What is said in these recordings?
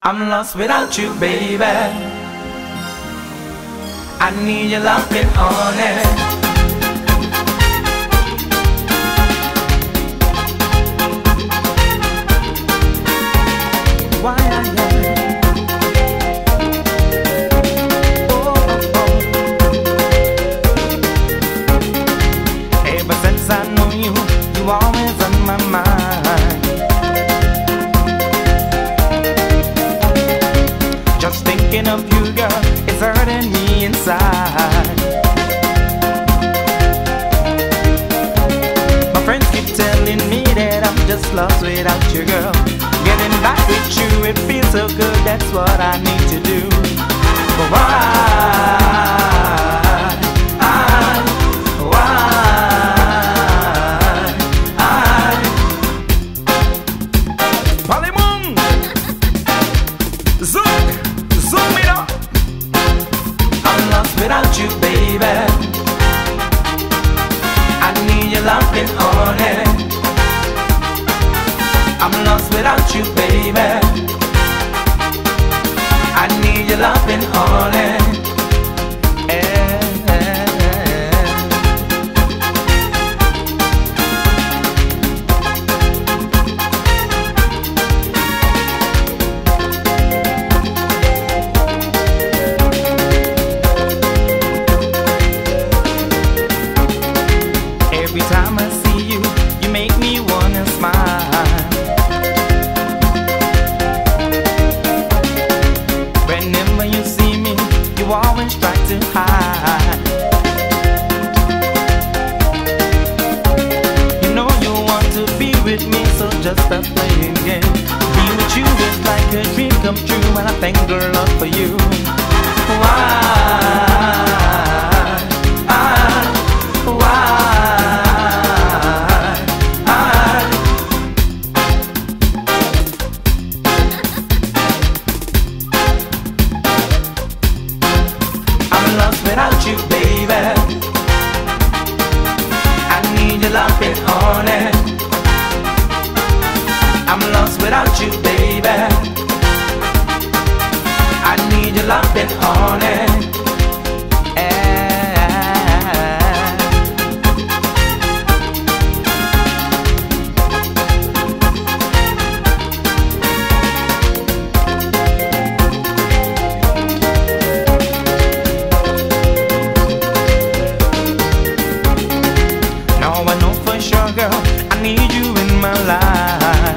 I'm lost without you, baby. I need your loving on it. Why I am. Oh, oh, oh. Ever since I know you, you always on my mind. Just thinking of you, girl, it's hurting me inside. My friends keep telling me that I'm just lost without you, girl. Getting back with you, it feels so good, that's what I need to do. But why? Polymoon! Zoom it up! I'm lost without you, baby. I need your loving on it. I'm lost without you, baby. I need your loving on it. Every time I see you, you make me wanna smile. Whenever you see me, you always try to hide. You know you want to be with me, so just stop playing games. Be with you is like a dream come true, and I thank the Lord for you. Why? I'm lost without you, baby. I need your loving on it. I'm lost without you, baby. I need your loving on it. Now I know for sure, girl, I need you in my life.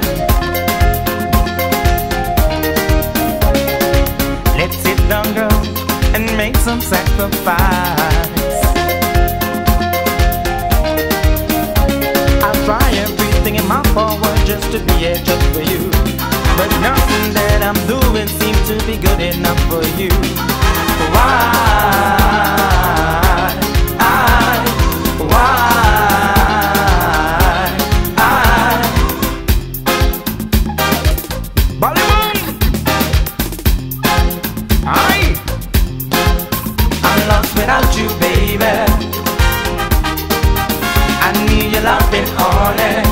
Let's sit down, girl, and make some sacrifice. I'll try everything in my power just to be a judge for you, but nothing that I'm doing seems to be good enough for you. Why? I'm lost without you, baby. I need your loving on it.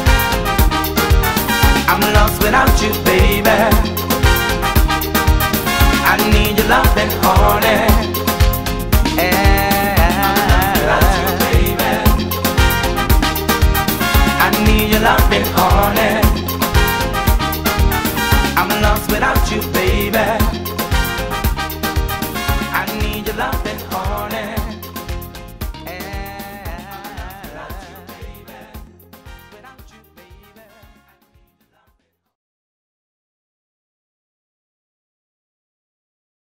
I'm lost without you, baby. I need your loving on it. Without you, baby. I need your loving on it. I'm lost without you, baby.